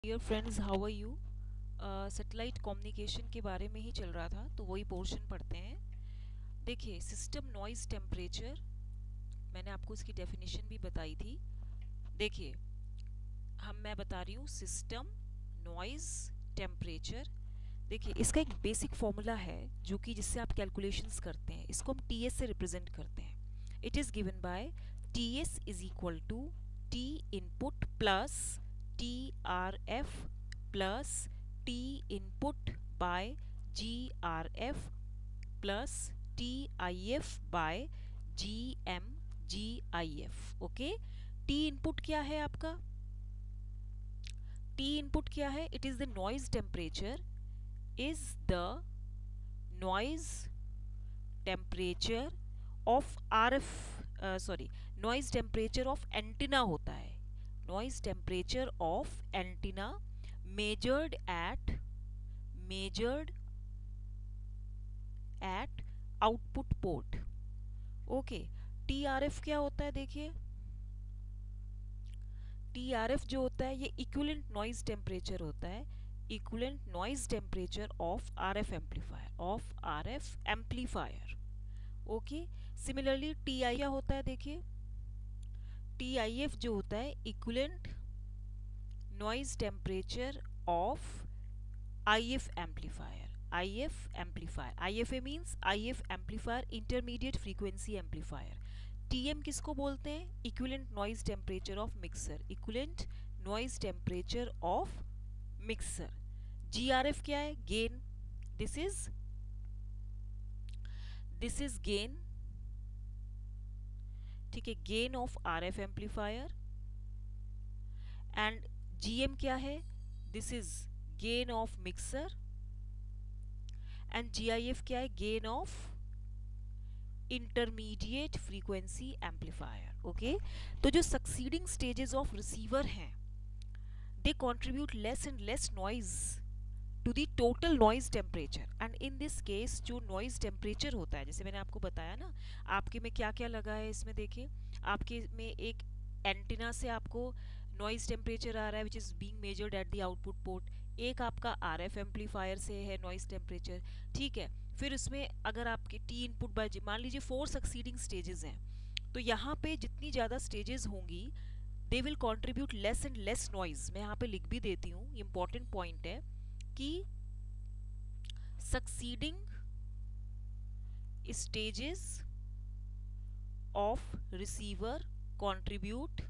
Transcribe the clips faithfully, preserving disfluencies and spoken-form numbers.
Dear friends, how are you. Satellite communication के बारे में ही चल रहा था, तो वही पोर्शन पढ़ते हैं। देखिए, सिस्टम नॉइज़ टेम्परेचर, मैंने आपको इसकी डेफिनेशन भी बताई थी। देखिए, हम मैं बता रही हूँ सिस्टम नॉइज़ टेम्परेचर। देखिए, इसका एक बेसिक फॉर्मूला है जो कि जिससे आप कैलकुलेशंस करते हैं, इसको हम टी एस से रिप्रेजेंट करते हैं। It is given by T S is equal to T input plus T R F plus T input by G R F plus T I F by G M G I F. Okay, T input क्या है आपका? T input क्या है? It is the noise temperature is the noise temperature of R F, sorry, noise temperature of antenna होता है। Noise temperature of antenna measured eight measured at output port. Okay, T R F क्या होता है? देखिए, T R F जो होता है ये इक्विवेलेंट नॉइज टेम्परेचर होता है, equivalent noise temperature of R F amplifier of R F amplifier. Okay, similarly T I क्या होता है? देखिए, टी आई एफ जो होता है equivalent noise temperature of I F amplifier. I F amplifier, I F A means I F amplifier intermediate frequency amplifier. T M किसको बोलते हैं? Equivalent noise temperature of mixer, equivalent noise temperature of mixer. G R F क्या है? Gain. This is this is gain, ठीक है, gain of R F amplifier. And G M क्या है? This is gain of mixer. And G I F क्या है? Gain of intermediate frequency amplifier. Okay, तो जो सक्सीडिंग स्टेजेस ऑफ रिसीवर हैं, they contribute less and less noise to the total noise temperature. And in this case जो noise temperature होता है, जैसे मैंने आपको बताया ना, आपके में क्या क्या लगा है इसमें, देखिए आपके में एक एंटीना से आपको नॉइज टेम्परेचर आ रहा है which is being measured at the output port. एक आपका आर एफ एम्पलीफायर से है नॉइज टेम्परेचर, ठीक है। फिर उसमें अगर आपके टी इनपुट बाय, मान लीजिए फोर सक्सीडिंग स्टेजेस हैं, तो यहाँ पे जितनी ज़्यादा स्टेजेस होंगी they will contribute less and less noise. मैं यहाँ पे लिख भी देती हूँ, इंपॉर्टेंट पॉइंट है कि succeeding stages of receiver contribute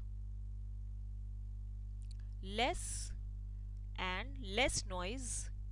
less and less noise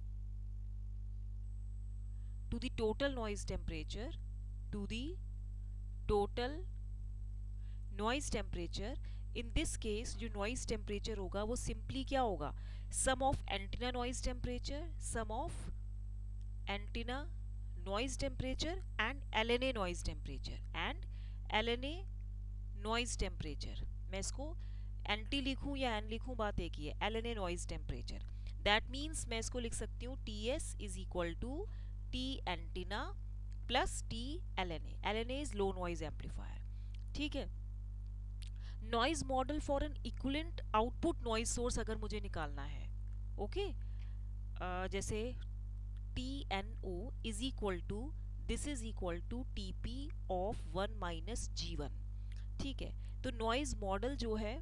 to the total noise temperature to the total noise temperature। in this case जो noise temperature होगा वो simply क्या होगा? sum of antenna noise temperature, sum of antenna noise temperature and L N A noise temperature and L N A noise temperature। मैं इसको anti लिखूं या N लिखूं, बात एक ही है। L N A noise temperature, that means मैं इसको लिख सकती हूँ T S is equal to T antenna plus T L N A. L N A is low noise amplifier, ठीक है। Noise model for an equivalent output noise source अगर मुझे निकालना है, ओके, uh, जैसे T N O is equal to, this is equal to T P of one minus G one, ठीक है। तो नॉइज मॉडल जो है,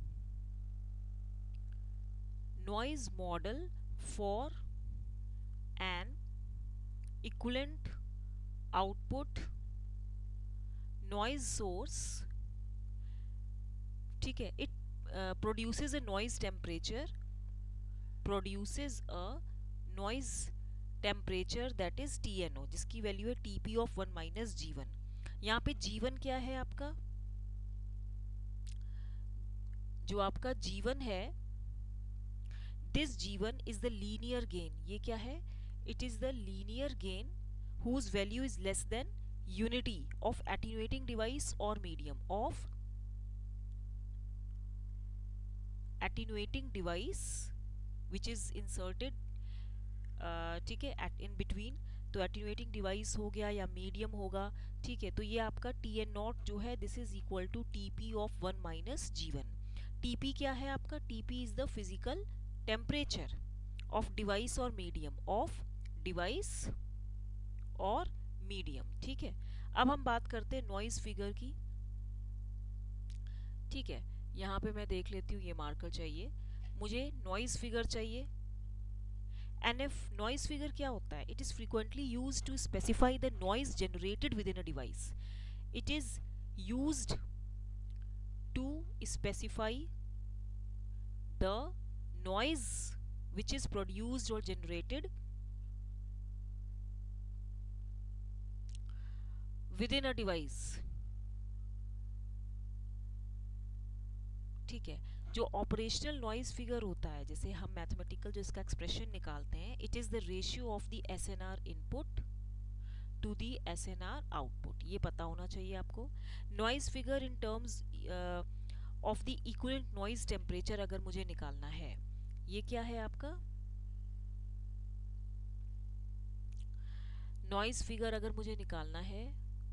noise model for an equivalent output noise source, ठीक है, it produces a noise temperature, produces a noise temperature that is T N O, जिसकी value है T P of one minus G one. यहाँ पे G one क्या है आपका? जो आपका जी वन है, this G one is the linear gain. ये क्या है? It is the linear gain whose value is less than unity of attenuating device और medium of attenuating device which is inserted, ठीक है, एट इन बिटवीन। तो attenuating device हो गया या मीडियम होगा, ठीक है। तो ये आपका टी एन नॉट जो है this is equal to T P of one minus G one. T P क्या है आपका? T P is the physical temperature of device और मीडियम, ऑफ डिवाइस और मीडियम। ठीक है, अब हम बात करते हैं नॉइज फिगर की। ठीक है, यहाँ पे मैं देख लेती हूँ, ये मार्कर चाहिए मुझे, नॉइज फिगर चाहिए। एनएफ नॉइज फिगर क्या होता है? It is frequently used to specify the noise generated within a device. It is used to specify the noise which is produced or generated within a device। ठीक है, जो operational noise figure होता है, जैसे हम mathematical जो इसका expression निकालते हैं, it is the ratio of the SNR input to the SNR output. ये पता होना चाहिए आपको। Noise figure in terms of the equivalent noise temperature अगर मुझे निकालना है, ये क्या है आपका नॉइज फिगर? अगर मुझे निकालना है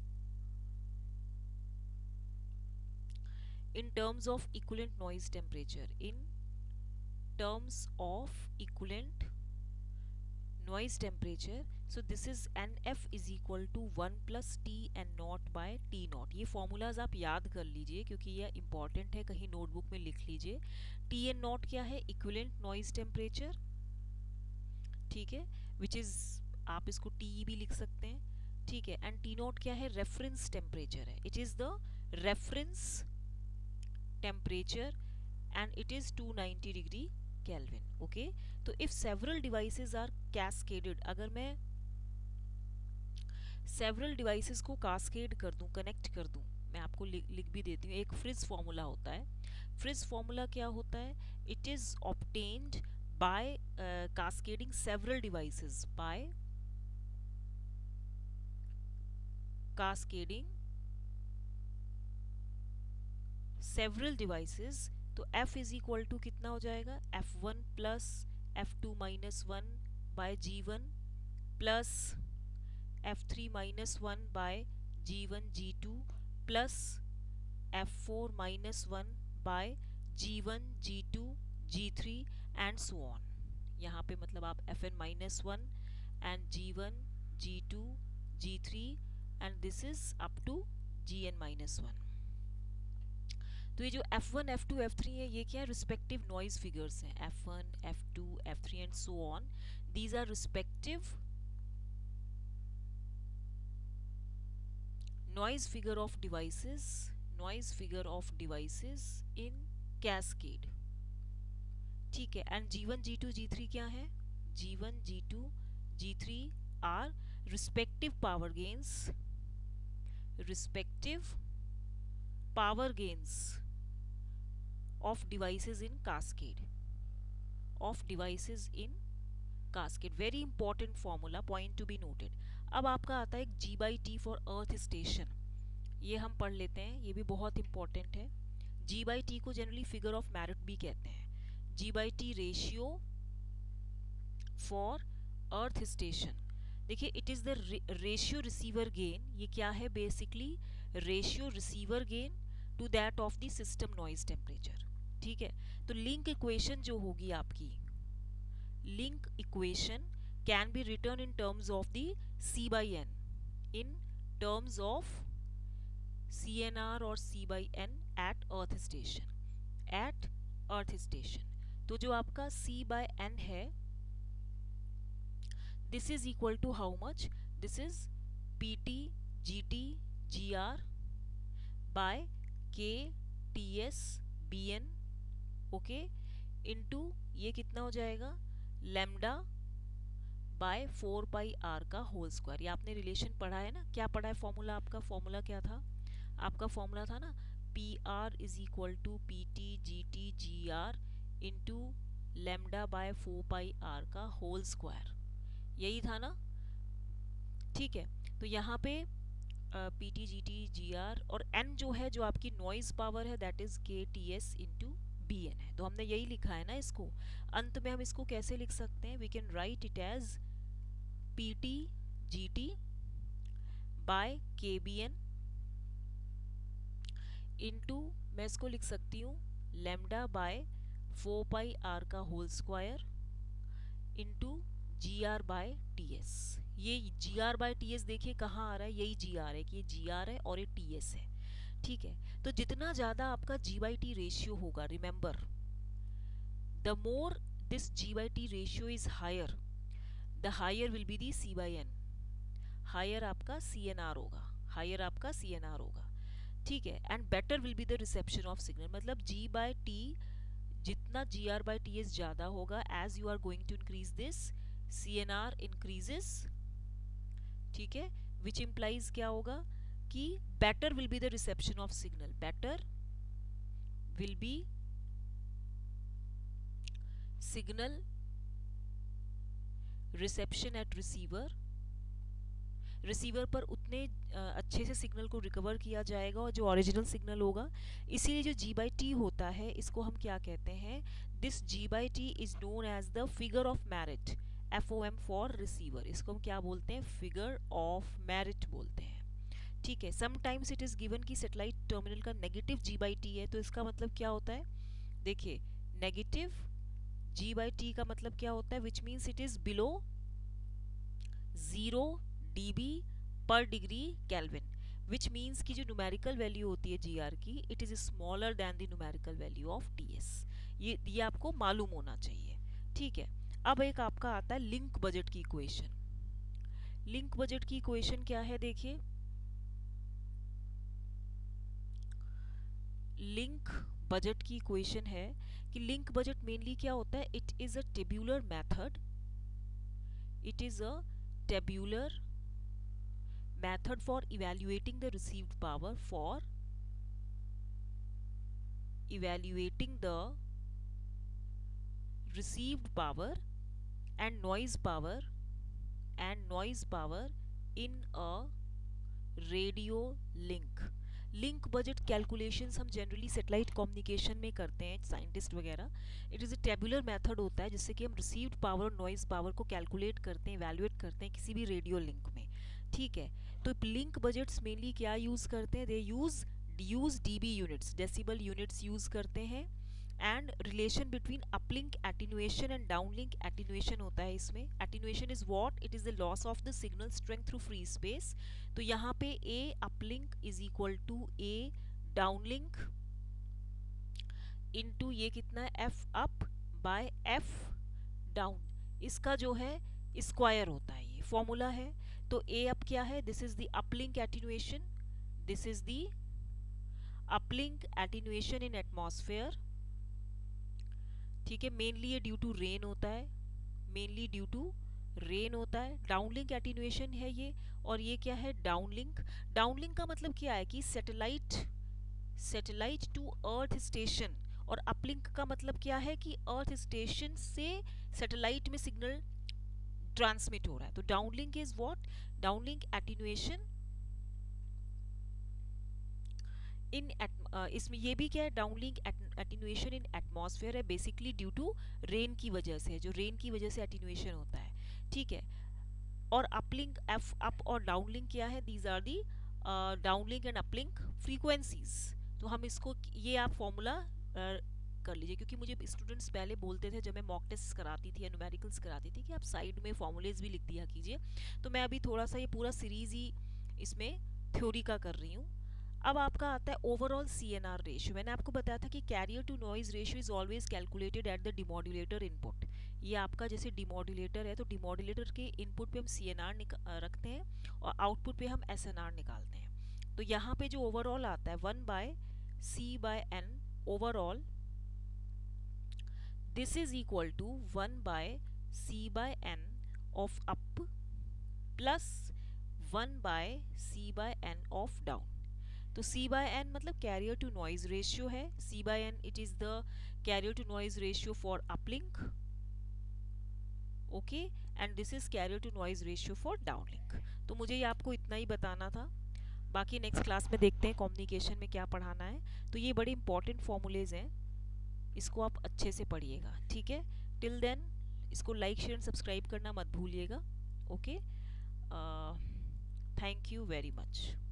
in terms of equivalent noise temperature, in terms of equivalent noise temperature, so this is nf is equal to one plus t n naught by t naught। ये formulas आप याद कर लीजिए क्योंकि ये important है, कहीं notebook में लिख लीजिए। t n naught क्या है? equivalent noise temperature। ठीक है, which is आप इसको t भी लिख सकते हैं। ठीक है, and t naught क्या है? reference temperature है, it is the reference temperature and it is two hundred ninety degree Kelvin। okay, तो if several devices are cascaded, अगर मैं several devices को cascade कर दूं, connect कर दूं, मैं आपको लि, लिख भी देती हूँ। एक फ्रिज फॉर्मूला होता है। फ्रिज फॉर्मूला क्या होता है? it is obtained by uh, cascading several devices, by cascading several devices. तो F इज इक्वल टू कितना हो जाएगा? F one plus F two minus one by G one plus F three minus one by G one G two plus F four minus one by G one G two G three and so on. यहाँ पे मतलब आप F N minus one and G one G two G three and this is up to G N minus one. तो ये जो F one, F two, F three है, ये क्या है? रिस्पेक्टिव नॉइज फिगर्स हैं। F one, F two, F three and so on, these are respective noise figure of devices, noise figure of devices in cascade. ठीक है, and G one, G two, G three क्या है? G one, G two, G three are respective power gains, respective power gains of devices in cascade, of devices in cascade। very important formula, point to be noted। अब आपका आता है G by T for earth station। ये हम पढ़ लेते हैं, ये भी बहुत इंपॉर्टेंट है। G by T को जनरली फिगर ऑफ मेरिट भी कहते हैं। G by T ratio for earth station. देखिए, it is the ratio receiver gain. ये क्या है? Basically ratio receiver gain to that of the system noise temperature. ठीक है, तो लिंक इक्वेशन जो होगी आपकी, link equation can be written in terms of the C by N, in terms of C N R और C by N eight earth station, at earth station. तो जो आपका C by N है, this is equal to how much? This is P T G T G R by K T S B N, okay, into ये कितना हो जाएगा? Lambda by four pi R का whole square. ये आपने relation पढ़ा है ना? क्या पढ़ा है फॉर्मूला? आपका फॉर्मूला क्या था? आपका फॉर्मूला था ना, P R is equal to P T G T G R into lambda by four pi R का होल स्क्वायर। यही था ना? ठीक है, तो यहाँ पे P T G T G R और एन जो है, जो आपकी नॉइज पावर है, that is K T S into B N है। तो हमने यही लिखा है ना इसको। अंत में हम इसको कैसे लिख सकते हैं? We can write it as P T G T by K B N into, मैं इसको लिख सकती हूँ lambda by four pi R का whole square into G R by T S. ये G R by T S देखिए कहाँ आ रहा है, यही जी आर है कि ये जी आर है और ये टी एस है। ठीक है, तो जितना ज़्यादा आपका जी बाई टी रेशियो होगा, remember the more this G by T ratio is higher, the higher will be the C by N. Higher आपका सी एन आर होगा, हायर आपका सी एन आर होगा। ठीक है, and better will be the reception of signal, मतलब G by T, जितना G R by T S ज़्यादा होगा, as you are going to increase this C N are increases. ठीक है, विच इम्प्लाइज क्या होगा कि better will be the reception of signal, better will be signal reception at receiver. Receiver पर उतने अच्छे से सिग्नल को रिकवर किया जाएगा और जो ओरिजिनल सिग्नल होगा। इसीलिए जो जी बाई टी होता है इसको हम क्या कहते हैं, this G by T is known as the figure of merit, F O M for receiver. इसको हम क्या बोलते हैं, फिगर ऑफ मेरिट बोलते हैं। ठीक है, समटाइम्स इट इज गिवन कि सेटेलाइट टर्मिनल का नेगेटिव जी बाई टी है, तो इसका मतलब क्या होता है, देखिए नेगेटिव जी बाई टी का मतलब क्या होता है, which means it is below zero dB per degree Kelvin, which means की जो न्यूमेरिकल वैल्यू होती है जी आर की, it is smaller than the numerical value of T S. ये ये आपको मालूम होना चाहिए। ठीक है, अब एक आपका आता है लिंक बजट की इक्वेशन। लिंक बजट की इक्वेशन क्या है, देखिए लिंक बजट की इक्वेशन है कि लिंक बजट मेनली क्या होता है, it is a tabular method, it is a tabular method for evaluating the received power, for evaluating the received power and noise power and noise power in a radio link. Link budget calculations हम generally satellite communication में करते हैं, scientist वगैरह। It is a tabular method होता है जिससे कि हम रिसीव्ड पावर और नॉइज पावर को कैलकुलेट करते हैं, इवैल्यूएट करते हैं किसी भी रेडियो लिंक में। ठीक है, तो लिंक बजट्स मेनली क्या यूज़ करते हैं, they use use dB units, decibel units use करते हैं। And relation between uplink attenuation and downlink attenuation होता है इसमें। Attenuation is what, it is the loss of the signal strength through free space. तो यहाँ पे A uplink is equal to A downlink into ये कितना है, F up by F down, इसका जो है स्क्वायर होता है, ये फॉर्मूला है। तो ए अप क्या है, this is the uplink attenuation, this is the uplink attenuation in atmosphere. ठीक है, मेनली ये ड्यू टू रेन होता है, मेनली ड्यू टू रेन होता है। डाउनलिंक एटीन्यूएशन है ये, और ये क्या है, डाउनलिंक। डाउनलिंक का मतलब क्या है कि satellite satellite to earth station, और अपलिंक का मतलब क्या है कि अर्थ स्टेशन से सैटेलाइट में सिग्नल ट्रांसमिट हो रहा है। तो downlink is what, downlink attenuation in uh, इसमें ये भी क्या है, डाउनलिंक एटीन्यूएशन इन एटमॉस्फेयर है, बेसिकली ड्यू टू रेन की वजह से, जो रेन की वजह से एटीन्यूएशन होता है। ठीक है, और अपलिंक एफ अप और डाउनलिंक क्या है, these are the downlink and uplink frequencies. तो हम इसको, ये आप फॉर्मूला uh, कर लीजिए, क्योंकि मुझे स्टूडेंट्स पहले बोलते थे जब मैं मॉक टेस्ट कराती थी या न्यूमेरिकल्स कराती थी कि आप साइड में फॉर्मूलेज भी लिख दिया कीजिए। तो मैं अभी थोड़ा सा ये पूरा सीरीज ही इसमें थ्योरी का कर रही हूँ। अब आपका आता है overall C N R ratio. मैंने आपको बताया था कि carrier to noise ratio is always calculated at the demodulator input. ये आपका जैसे डिमोडुलेटर है, तो डिमोडुलेटर के इनपुट पे हम सी एन आर रखते हैं और आउटपुट पे हम एस एन आर निकालते हैं। तो यहाँ पे जो ओवरऑल आता है one by C by N overall, this is equal to one by C by N of up plus one by C by N of down. तो C by N मतलब कैरियर टू नॉइज रेशियो है, C by N it is the carrier to noise ratio for uplink, okay, and this is carrier to noise ratio for downlink. तो मुझे ये आपको इतना ही बताना था, बाकी नेक्स्ट क्लास में देखते हैं कम्युनिकेशन में क्या पढ़ाना है। तो ये बड़े इंपॉर्टेंट फॉर्मूलेज हैं, इसको आप अच्छे से पढ़िएगा। ठीक है, टिल देन इसको लाइक शेयर एंड सब्सक्राइब करना मत भूलिएगा। Okay, thank you very much.